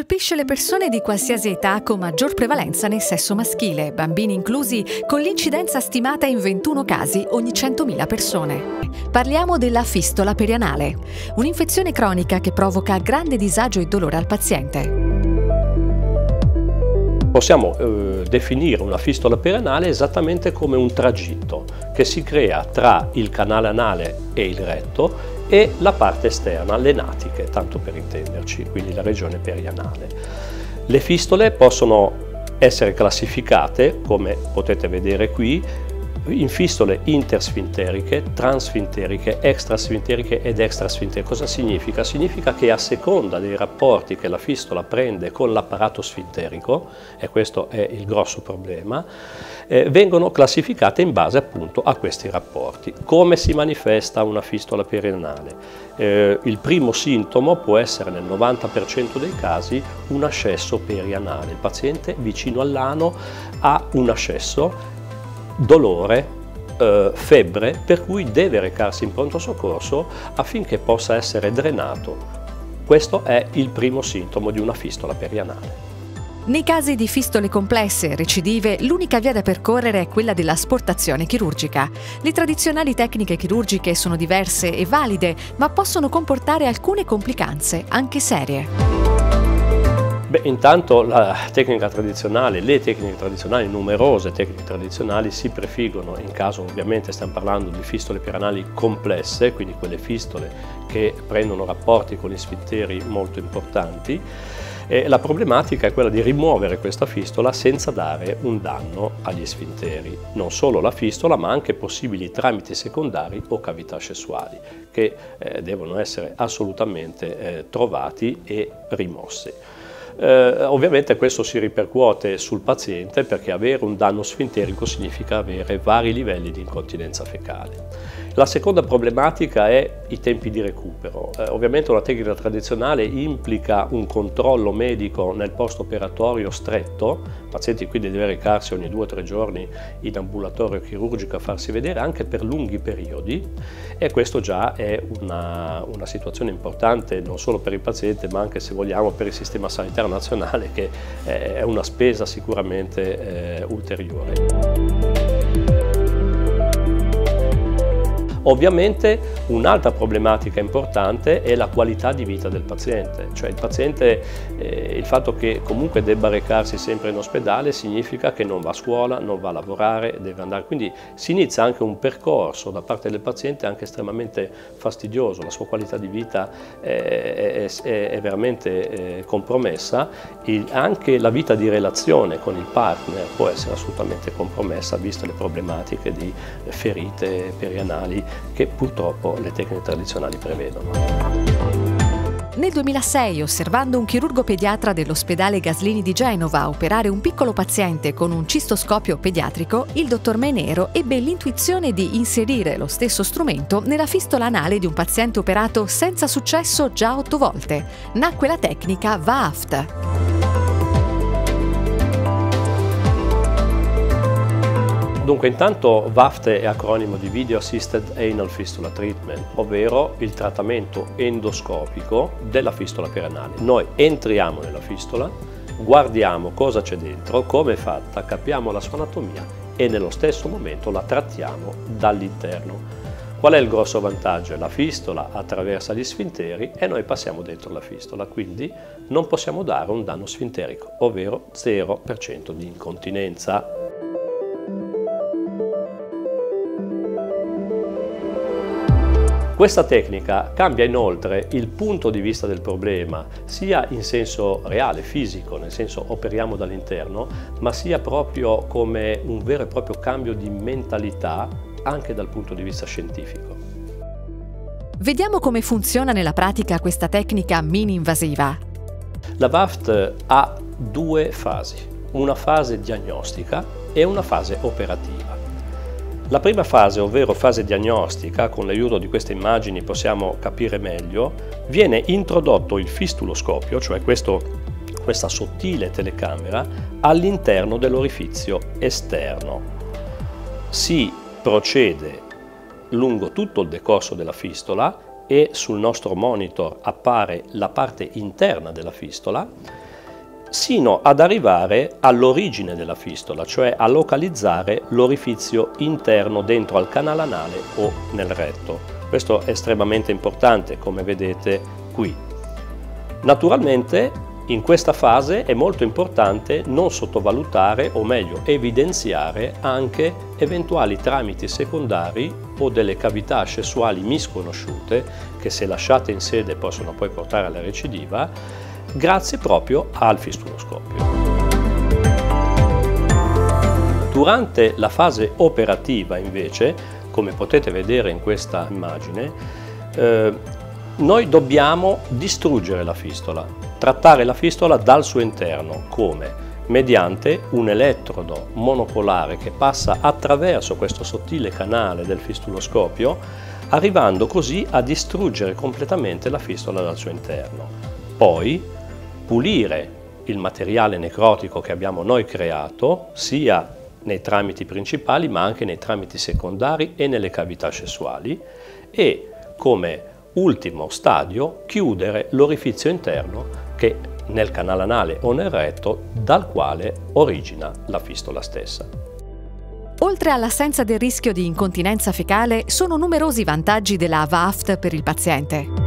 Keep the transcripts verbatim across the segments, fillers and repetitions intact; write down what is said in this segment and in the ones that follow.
Colpisce le persone di qualsiasi età con maggior prevalenza nel sesso maschile, bambini inclusi, con l'incidenza stimata in ventuno casi ogni centomila persone. Parliamo della fistola perianale, un'infezione cronica che provoca grande disagio e dolore al paziente. Possiamo eh, definire una fistola perianale esattamente come un tragitto che si crea tra il canale anale e il retto e la parte esterna, le natiche, tanto per intenderci, quindi la regione perianale. Le fistole possono essere classificate, come potete vedere qui, in fistole intersfinteriche, transfinteriche, extrasfinteriche ed extrasfinteriche. Cosa significa? Significa che a seconda dei rapporti che la fistola prende con l'apparato sfinterico, e questo è il grosso problema, eh, vengono classificate in base appunto a questi rapporti. Come si manifesta una fistola perianale? Eh, il primo sintomo può essere nel novanta per cento dei casi un ascesso perianale. Il paziente vicino all'ano ha un ascesso, dolore, eh, febbre, per cui deve recarsi in pronto soccorso affinché possa essere drenato. Questo è il primo sintomo di una fistola perianale. Nei casi di fistole complesse e recidive, l'unica via da percorrere è quella dell'asportazione chirurgica. Le tradizionali tecniche chirurgiche sono diverse e valide, ma possono comportare alcune complicanze, anche serie. Beh, intanto la tecnica tradizionale, le tecniche tradizionali, numerose tecniche tradizionali si prefiggono, in caso ovviamente stiamo parlando di fistole perianali complesse, quindi quelle fistole che prendono rapporti con gli sfinteri molto importanti. E la problematica è quella di rimuovere questa fistola senza dare un danno agli sfinteri, non solo la fistola ma anche possibili tramiti secondari o cavità sessuali che eh, devono essere assolutamente eh, trovati e rimossi. Eh, ovviamente questo si ripercuote sul paziente perché avere un danno sfinterico significa avere vari livelli di incontinenza fecale. La seconda problematica è i tempi di recupero. Eh, ovviamente una tecnica tradizionale implica un controllo medico nel post-operatorio stretto, il paziente quindi deve recarsi ogni due o tre giorni in ambulatorio chirurgico a farsi vedere anche per lunghi periodi, e questo già è una, una situazione importante non solo per il paziente ma anche, se vogliamo, per il sistema sanitario nazionale, che è una spesa sicuramente eh, ulteriore. Ovviamente un'altra problematica importante è la qualità di vita del paziente, cioè il paziente, eh, il fatto che comunque debba recarsi sempre in ospedale significa che non va a scuola, non va a lavorare, deve andare, quindi si inizia anche un percorso da parte del paziente anche estremamente fastidioso, la sua qualità di vita è, è, è veramente eh, compromessa, e anche la vita di relazione con il partner può essere assolutamente compromessa, viste le problematiche di ferite perianali che purtroppo le tecniche tradizionali prevedono. Nel duemilasei, osservando un chirurgo pediatra dell'ospedale Gaslini di Genova operare un piccolo paziente con un cistoscopio pediatrico, il dottor Menero ebbe l'intuizione di inserire lo stesso strumento nella fistola anale di un paziente operato senza successo già otto volte. Nacque la tecnica V A F T. Dunque, intanto V A F T è acronimo di Video Assisted Anal Fistula Treatment, ovvero il trattamento endoscopico della fistola perianale. Noi entriamo nella fistola, guardiamo cosa c'è dentro, come è fatta, capiamo la sua anatomia e nello stesso momento la trattiamo dall'interno. Qual è il grosso vantaggio? La fistola attraversa gli sfinteri e noi passiamo dentro la fistola, quindi non possiamo dare un danno sfinterico, ovvero zero per cento di incontinenza. Questa tecnica cambia inoltre il punto di vista del problema, sia in senso reale, fisico, nel senso operiamo dall'interno, ma sia proprio come un vero e proprio cambio di mentalità anche dal punto di vista scientifico. Vediamo come funziona nella pratica questa tecnica mini-invasiva. La V A F T ha due fasi, una fase diagnostica e una fase operativa. La prima fase, ovvero fase diagnostica, con l'aiuto di queste immagini possiamo capire meglio, viene introdotto il fistuloscopio, cioè questo, questa sottile telecamera, all'interno dell'orifizio esterno. Si procede lungo tutto il decorso della fistola e sul nostro monitor appare la parte interna della fistola. sino ad arrivare all'origine della fistola, cioè a localizzare l'orifizio interno dentro al canale anale o nel retto. Questo è estremamente importante, come vedete qui. Naturalmente in questa fase è molto importante non sottovalutare, o meglio evidenziare, anche eventuali tramiti secondari o delle cavità accessuali misconosciute che, se lasciate in sede, possono poi portare alla recidiva, grazie proprio al fistuloscopio. Durante la fase operativa, invece, come potete vedere in questa immagine, eh, noi dobbiamo distruggere la fistola, trattare la fistola dal suo interno. Come? Mediante un elettrodo monopolare che passa attraverso questo sottile canale del fistuloscopio, arrivando così a distruggere completamente la fistola dal suo interno. Poi pulire il materiale necrotico che abbiamo noi creato, sia nei tramiti principali ma anche nei tramiti secondari e nelle cavità accessuali, e come ultimo stadio chiudere l'orifizio interno che nel canale anale o nel retto dal quale origina la fistola stessa. Oltre all'assenza del rischio di incontinenza fecale, sono numerosi i vantaggi della V A F T per il paziente.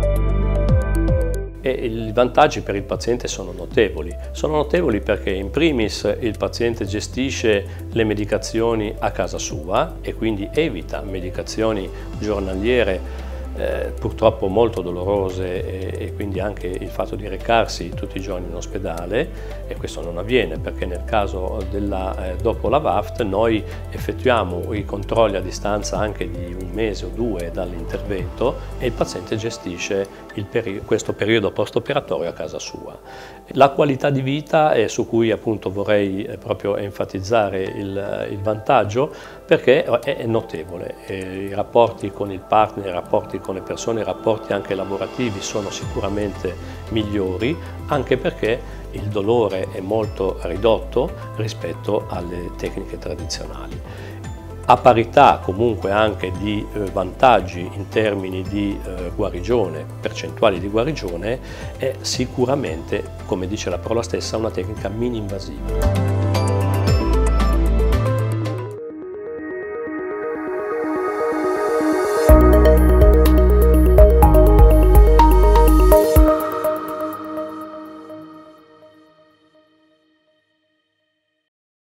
E i vantaggi per il paziente sono notevoli. Sono notevoli perché in primis il paziente gestisce le medicazioni a casa sua e quindi evita medicazioni giornaliere Eh, purtroppo molto dolorose, e, e quindi anche il fatto di recarsi tutti i giorni in ospedale, e questo non avviene perché nel caso della, eh, dopo la V A F T noi effettuiamo i controlli a distanza anche di un mese o due dall'intervento e il paziente gestisce il peri questo periodo post-operatorio a casa sua. La qualità di vita è su cui appunto vorrei eh, proprio enfatizzare il, il vantaggio, perché è notevole. Eh, i rapporti con il partner, i rapporti con le persone, i rapporti anche lavorativi sono sicuramente migliori, anche perché il dolore è molto ridotto rispetto alle tecniche tradizionali. A parità comunque anche di eh, vantaggi in termini di eh, guarigione, percentuali di guarigione, è sicuramente, come dice la parola stessa, una tecnica mini-invasiva.